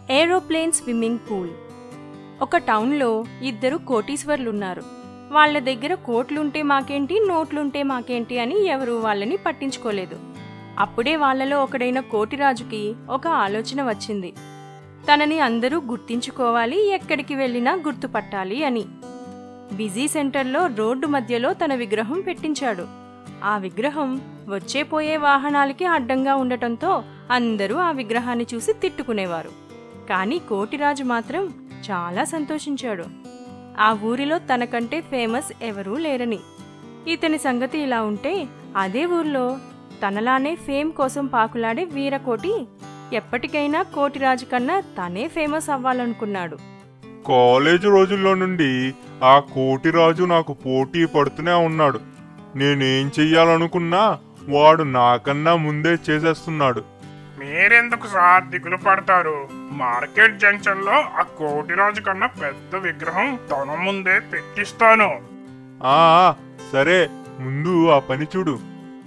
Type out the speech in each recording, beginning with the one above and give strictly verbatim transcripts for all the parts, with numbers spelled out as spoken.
Aeroplane swimming pool. ఒక టౌన్లో ఇద్దరు కోటీశ్వర్లున్నారు. వాళ్ళ దగ్గర కోట్లుంటే మాకేంటి, నోట్లుంటే మాకేంటి అని ఎవరూ వాళ్ళని పట్టించుకోలేదు. అప్పుడే వాళ్ళలో ఒకడైన కోటిరాజుకి ఒక ఆలోచన వచ్చింది. తనని అందరూ గుర్తించుకోవాలి, ఎక్కడికి వెళ్ళినా గుర్తుపట్టాలి అని. బిజీ సెంటర్లో రోడ్డు మధ్యలో తన విగ్రహం పెట్టించాడు. ఆ విగ్రహం వచ్చేపోయే వాహనాలకి అడ్డంగా ఉండటంతో అందరూ ఆ విగ్రహాన్ని చూసి తిట్టుకునేవారు. కానీ కోటిరాజు మాత్రం చాలా సంతోషించాడు. ఆ ఊరిలో తనకంటే ఫేమస్ ఎవరూ లేరని. ఇతని సంగతి ఇలా ఉంటే, అదే ఊర్లో తనలానే ఫేమ్ కోసం పాకులాడే వీరకోటి ఎప్పటికైనా కోటిరాజు కన్నా తనే ఫేమస్ అవ్వాలనుకున్నాడు. కాలేజీ రోజుల్లో నుండి ఆ కోటిరాజు నాకు పోటీ పడుతూనే ఉన్నాడు. నేనేం చెయ్యాలనుకున్నా వాడు నాకన్నా ముందే చేసేస్తున్నాడు. మీరెందుకు సార్ దిగులు పడతారు? మార్కెట్ జంక్షన్ లో ఆ కోటిరాజు కన్నా పెద్ద విగ్రహం తన ముందే పెట్టిస్తాను. ఆ సరే, ముందు ఆ పని చూడు.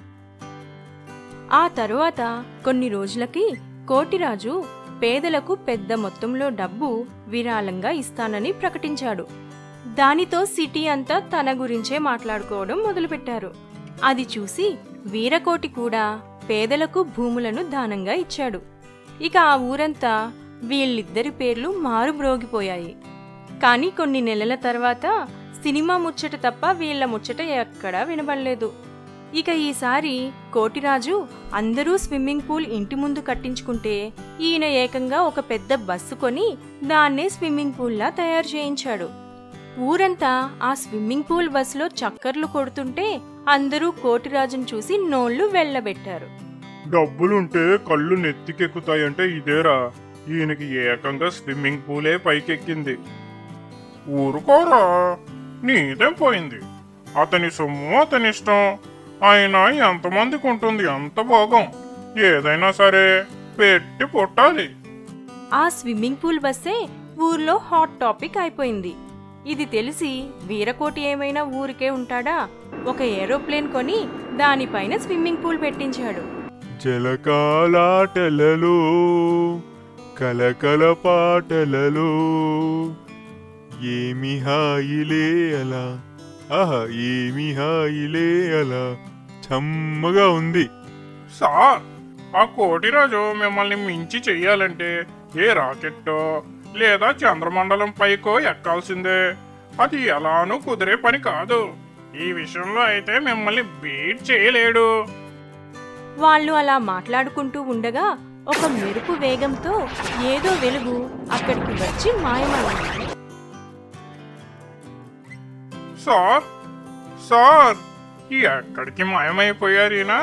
ఆ తరువాత కొన్ని రోజులకి కోటిరాజు పేదలకు పెద్ద మొత్తంలో డబ్బు విరాళంగా ఇస్తానని ప్రకటించాడు. దానితో సిటీ అంతా తన గురించే మాట్లాడుకోవడం మొదలుపెట్టారు. అది చూసి వీరకోటి కూడా పేదలకు భూములను దానంగా ఇచ్చాడు. ఇక ఆ ఊరంతా వీళ్ళిద్దరి పేర్లు మారుమ్రోగిపోయాయి. కానీ కొన్ని నెలల తర్వాత సినిమా ముచ్చట తప్ప వీళ్ల ముచ్చట ఎక్కడా వినబడలేదు. ఇక ఈసారి కోటిరాజు అందరూ స్విమ్మింగ్ పూల్ ఇంటి ముందు కట్టించుకుంటే ఈయన ఏకంగా ఒక పెద్ద బస్సు కొని దాన్నే స్విమ్మింగ్ పూల్లా తయారు చేయించాడు. ఊరంతా ఆ స్విమ్మింగ్ పూల్ బస్సులో చక్కర్లు కొడుతుంటే అందరూ కోటిరాజును చూసి నోళ్లు వెళ్లబెట్టారు. డబ్బులుంటే కళ్ళు నెత్తికెక్కుతాయంటే ఇదేరా, ఈయనకి ఏకంగా స్విమ్మింగ్ పూలే పైకెక్కింది. ఊరుకోరా, నీదేం పోయింది? అతని సొమ్ము అతని ఇష్టం. ఆయన ఎంతమందికి ఉంటుంది అంత భోగం. ఏదైనా సరే పెట్టి పుట్టాలి. ఆ స్విమ్మింగ్ పూల్ బస్సే ఊర్లో హాట్ టాపిక్ అయిపోయింది. ఇది తెలిసి వీరకోటి ఏమైనా ఊరికే ఉంటాడా? ఒక ఏరోప్లేన్ కొని దానిపైన స్విమ్మింగ్ పూల్ పెట్టించాడు. జలకాలాటలలో కలకల పాటలలో ఏమి హాయిలే అలా, ఆహా ఏమి హాయిలే అలా, చమ్మగా ఉంది. సార్, ఆ కోటిరాజు మిమ్మల్ని మించి చెయ్యాలంటే ఏ రాకెట్టో లేదా చంద్రమండలం పైకో ఎక్కాల్సిందే. అది ఎలానూ కుదిరే పని కాదు. ఈ విషయంలో అయితే మిమ్మల్ని బీట్ చేయలేడు. వాళ్ళు అలా మాట్లాడుకుంటూ ఉండగా ఒక మెరుపు వేగంతో ఏదో వెలుగు అక్కడికి వచ్చి మాయమైంది. సార్ సార్ ఎక్కడికి మాయమైపోయారీనా?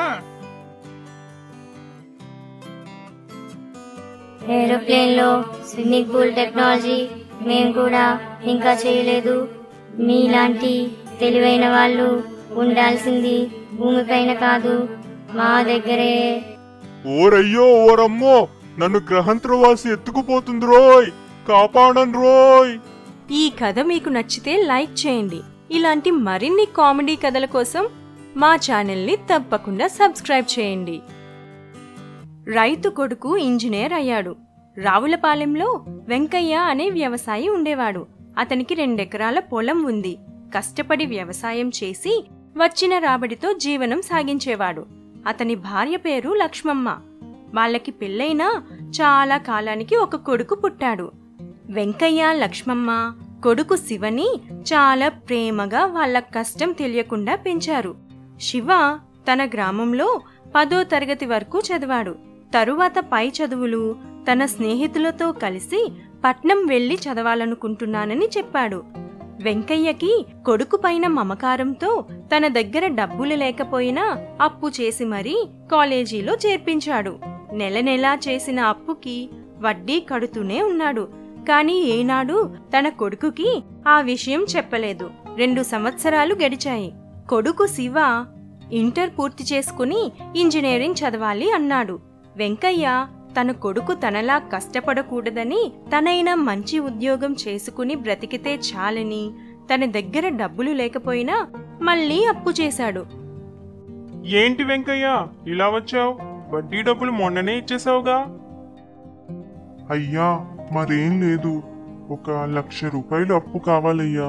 ఏరోప్లేన్ లో స్విమ్మింగ్ పూల్ టెక్నాలజీ మేము కూడా ఇంకా చేయలేదు. మీలాంటి తెలివైన వాళ్ళు ఉండాల్సింది భూమిపైన కాదు, మా దగ్గరే. ఓరయ్యో ఓరమ్మో, నన్ను గ్రహంత్రవాసి ఎత్తుకుపోతుంది రోయ్, కాపాడండి రోయ్. ఈ కథ మీకు నచ్చితే లైక్ చేయండి. ఇలాంటి మరిన్ని కామెడీ కథల కోసం మా ఛానల్ని తప్పకుండా సబ్స్క్రైబ్ చేయండి. రైతు కొడుకు ఇంజనీర్ అయ్యాడు. రావులపాలెంలో వెంకయ్య అనే వ్యవసాయి ఉండేవాడు. అతనికి రెండెకరాల పొలం ఉంది. కష్టపడి వ్యవసాయం చేసి వచ్చిన రాబడితో జీవనం సాగించేవాడు. అతని భార్య పేరు లక్ష్మమ్మ. వాళ్ళకి పెళ్ళైనా చాలా కాలానికి ఒక కొడుకు పుట్టాడు. వెంకయ్య లక్ష్మమ్మ కొడుకు శివని చాలా ప్రేమగా వాళ్ళ కష్టం తెలియకుండా పెంచారు. శివ తన గ్రామంలో పదో తరగతి వరకు చదివాడు. తరువాత పై చదువులు తన స్నేహితులతో కలిసి పట్నం వెళ్లి చదవాలనుకుంటున్నానని చెప్పాడు. వెంకయ్యకి కొడుకు పైన మమకారంతో తన దగ్గర డబ్బులు లేకపోయినా అప్పు చేసి మరీ కాలేజీలో చేర్పించాడు. నెల నెలా చేసిన అప్పుకి వడ్డీ కడుతూనే ఉన్నాడు. కాని ఏనాడు తన కొడుకుకి ఆ విషయం చెప్పలేదు. రెండు సంవత్సరాలు గడిచాయి. కొడుకు శివ ఇంటర్ పూర్తి చేసుకుని ఇంజనీరింగ్ చదవాలి అన్నాడు. వెంకయ్య తన కొడుకు తనలా కష్టపడకూడదని, తనైనా మంచి ఉద్యోగం చేసుకుని బ్రతికితే చాలని, తన దగ్గర డబ్బులు లేకపోయినా మళ్ళీ అప్పు చేశాడు. ఏంటి వెంకయ్య ఇలా వచ్చావు? వడ్డీ డబ్బులు మొన్ననే ఇచ్చేసావుగా. అయ్యా, మరేం లేదు, ఒక లక్ష రూపాయలు అప్పు కావాలయ్యా.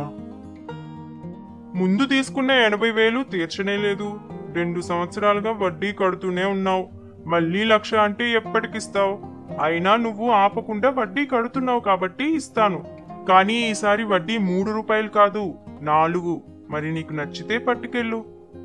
ముందు తీసుకున్న ఎనభై వేలు తీర్చనే లేదు. రెండు సంవత్సరాలుగా వడ్డీ కడుతూనే ఉన్నావు. మళ్ళీ లక్ష అంటే ఎప్పటికిస్తావు? అయినా నువ్వు ఆపకుండా వడ్డీ కడుతున్నావు కాబట్టి ఇస్తాను. కానీ ఈసారి వడ్డీ మూడు రూపాయలు కాదు, నాలుగు. మరి నీకు నచ్చితే పట్టుకెళ్ళు.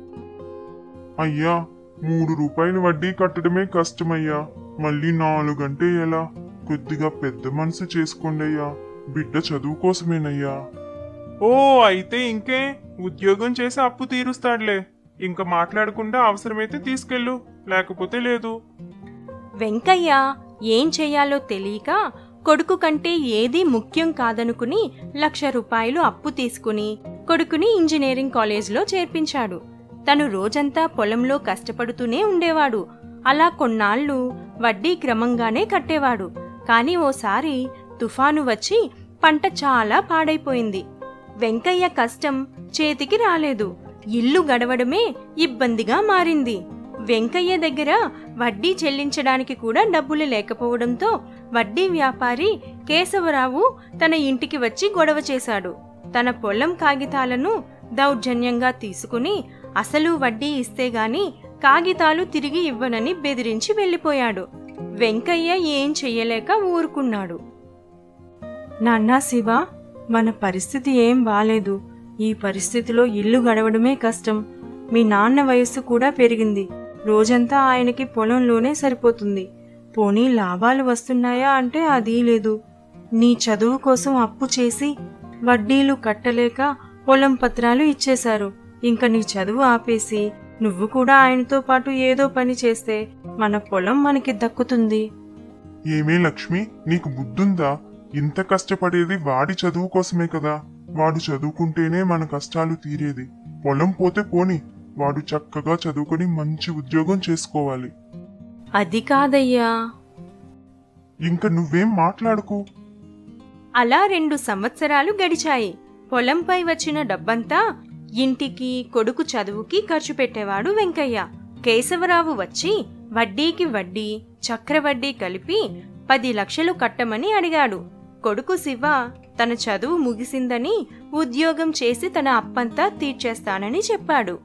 అయ్యా, మూడు రూపాయలు వడ్డీ కట్టడమే కష్టమయ్యా, మళ్ళీ నాలుగంటే ఎలా? కొద్దిగా పెద్ద మనసు చేసుకోండి అయ్యా, బిడ్డ చదువు కోసమేనయ్యా. ఓ అయితే ఇంకే, ఉద్యోగం చేసి అప్పు తీరుస్తాడులే. ఇంకా మాట్లాడకుండా అవసరమైతే తీసుకెళ్ళు, లేకపోతే లేదు. వెంకయ్య ఏం చెయ్యాలో తెలియక కొడుకు కంటే ఏదీ ముఖ్యం కాదనుకుని లక్ష రూపాయలు అప్పు తీసుకుని కొడుకుని ఇంజనీరింగ్ కాలేజ్లో చేర్పించాడు. తను రోజంతా పొలంలో కష్టపడుతూనే ఉండేవాడు. అలా కొన్నాళ్లు వడ్డీ క్రమంగానే కట్టేవాడు. కాని ఓసారి తుఫాను వచ్చి పంట చాలా పాడైపోయింది. వెంకయ్య కష్టం చేతికి రాలేదు. ఇల్లు గడవడమే ఇబ్బందిగా మారింది. వెంకయ్య దగ్గర వడ్డీ చెల్లించడానికి కూడా డబ్బులు లేకపోవడంతో వడ్డీ వ్యాపారి కేశవరావు తన ఇంటికి వచ్చి గొడవ చేశాడు. తన పొలం కాగితాలను దౌర్జన్యంగా తీసుకుని అసలు వడ్డీ ఇస్తే గాని కాగితాలు తిరిగి ఇవ్వనని బెదిరించి వెళ్లిపోయాడు. వెంకయ్య ఏం చెయ్యలేక ఊరుకున్నాడు. నాన్నా శివ, మన పరిస్థితి ఏం బాలేదు. ఈ పరిస్థితిలో ఇల్లు గడవడమే కష్టం. మీ నాన్న వయస్సు కూడా పెరిగింది. రోజంతా ఆయనకి పొలంలోనే సరిపోతుంది. పోనీ లాభాలు వస్తున్నాయా అంటే అదీ లేదు. నీ చదువు కోసం అప్పు చేసి వడ్డీలు కట్టలేక పొలం పత్రాలు ఇచ్చేశారు. ఇంక నీ చదువు ఆపేసి నువ్వు కూడా ఆయనతో పాటు ఏదో పని చేస్తే మన పొలం మనకి దక్కుతుంది. ఏమే లక్ష్మి, నీకు బుద్ధుందా? ఇంత కష్టపడేది వాడి చదువు కోసమే కదా. వాడు చదువుకుంటేనే మన కష్టాలు తీరేది. పొలం పోతే పోని, వాడు చక్కగా చదువుకొని మంచి ఉద్యోగం చేసుకోవాలి. అది కాదయ్యా. ఇంక నువ్వేం మాట్లాడుకు. అలా రెండు సంవత్సరాలు గడిచాయి. పొలంపై వచ్చిన డబ్బంతా ఇంటికి కొడుకు చదువుకి ఖర్చు పెట్టేవాడు వెంకయ్య. కేశవరావు వచ్చి వడ్డీకి వడ్డీ చక్రవడ్డీ కలిపి పది లక్షలు కట్టమని అడిగాడు. కొడుకు శివ తన చదువు ముగిసిందని ఉద్యోగం చేసి తన అప్పంతా తీర్చేస్తానని చెప్పాడు.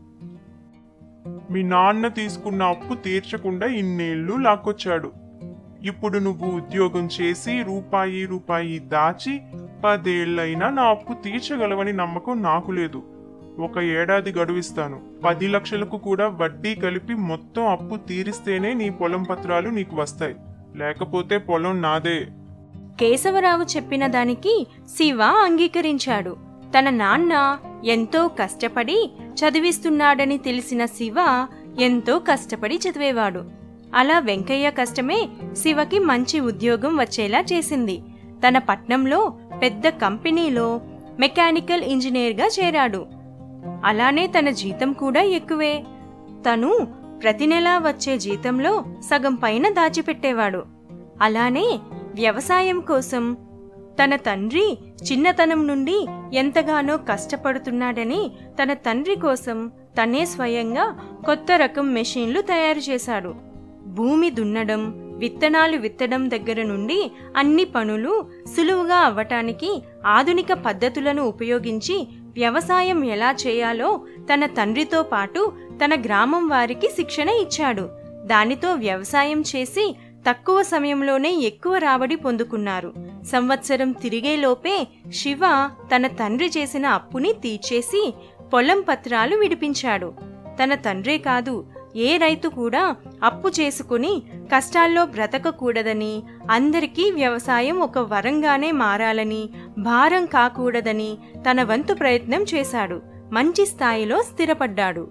మీ నాన్న తీసుకున్న అప్పు తీర్చకుండా ఇన్నేళ్లు లాక్కొచ్చాడు. ఇప్పుడు నువ్వు ఉద్యోగం చేసి రూపాయి రూపాయి దాచి పదేళ్లైనా నా అప్పు తీర్చగలవని నమ్మకం నాకు లేదు. ఒక ఏడాది గడువిస్తాను. పది లక్షలకు కూడా వడ్డీ కలిపి మొత్తం అప్పు తీరిస్తేనే నీ పొలం పత్రాలు నీకు వస్తాయి, లేకపోతే పొలం నాదే. కేశవరావు చెప్పిన దానికి శివ అంగీకరించాడు. తన నాన్న ఎంతో కష్టపడి చదివిస్తున్నాడని తెలిసిన శివ ఎంతో కష్టపడి చదివేవాడు. అలా వెంకయ్య కష్టమే శివకి మంచి ఉద్యోగం వచ్చేలా చేసింది. తన పట్నంలో పెద్ద కంపెనీలో మెకానికల్ ఇంజనీర్గా చేరాడు. అలానే తన జీతం కూడా ఎక్కువే. తను ప్రతి నెలా వచ్చే జీతంలో సగం పైన దాచిపెట్టేవాడు. అలానే వ్యవసాయం కోసం తన తండ్రి చిన్నతనం నుండి ఎంతగానో కష్టపడుతున్నాడని తన తండ్రి కోసం తనే స్వయంగా కొత్త రకం మెషిన్లు తయారు చేశాడు. భూమి దున్నడం, విత్తనాలు విత్తడం దగ్గర నుండి అన్ని పనులు సులువుగా అవ్వటానికి ఆధునిక పద్ధతులను ఉపయోగించి వ్యవసాయం ఎలా చేయాలో తన తండ్రితో పాటు తన గ్రామం వారికి శిక్షణ ఇచ్చాడు. దానితో వ్యవసాయం చేసి తక్కువ సమయంలోనే ఎక్కువ రాబడి పొందుకున్నారు. సంవత్సరం తిరిగేలోపే శివ తన తండ్రి చేసిన అప్పుని తీర్చేసి పొలం పత్రాలు విడిపించాడు. తన తండ్రే కాదు, ఏ రైతు కూడా అప్పు చేసుకుని కష్టాల్లో బ్రతకకూడదని, అందరికీ వ్యవసాయం ఒక వరంగానే మారాలని, భారం కాకూడదని తన వంతు ప్రయత్నం చేశాడు. మంచి స్థాయిలో స్థిరపడ్డాడు.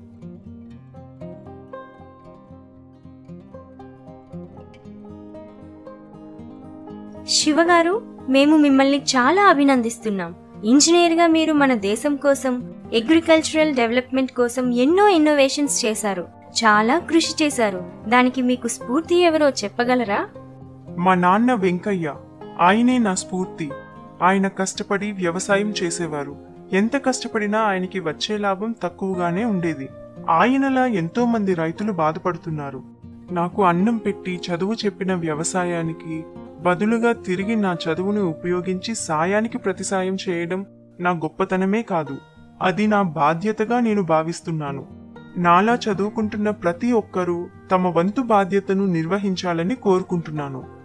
శివగారు, మేము మిమ్మల్ని చాలా అభినందిస్తున్నాం. ఇంజనీర్గా మీరు మన దేశం కోసం, అగ్రికల్చరల్ డెవలప్మెంట్ కోసం ఎన్నో ఇన్నోవేషన్స్ చేశారు. చాలా కృషి చేశారు. దానికి మీకు స్ఫూర్తి ఎవరో చెప్పగలరా? మా నాన్న వెంకయ్య. ఆయనే నా స్ఫూర్తి. ఆయన కష్టపడి వ్యవసాయం చేసేవారు. ఎంత కష్టపడినా ఆయనకి వచ్చే లాభం తక్కువగానే ఉండేది. ఆయనలా ఎంతో మంది రైతులు బాధపడుతున్నారు. నాకు అన్నం పెట్టి చదువు చెప్పిన వ్యవసాయానికి బదులుగా తిరిగి నా చదువును ఉపయోగించి సాయానికి ప్రతిసాయం చేయడం నా గొప్పతనమే కాదు, అది నా బాధ్యతగా నేను భావిస్తున్నాను. నాలా చదువుకుంటున్న ప్రతి ఒక్కరూ తమ వంతు బాధ్యతను నిర్వహించాలని కోరుకుంటున్నాను.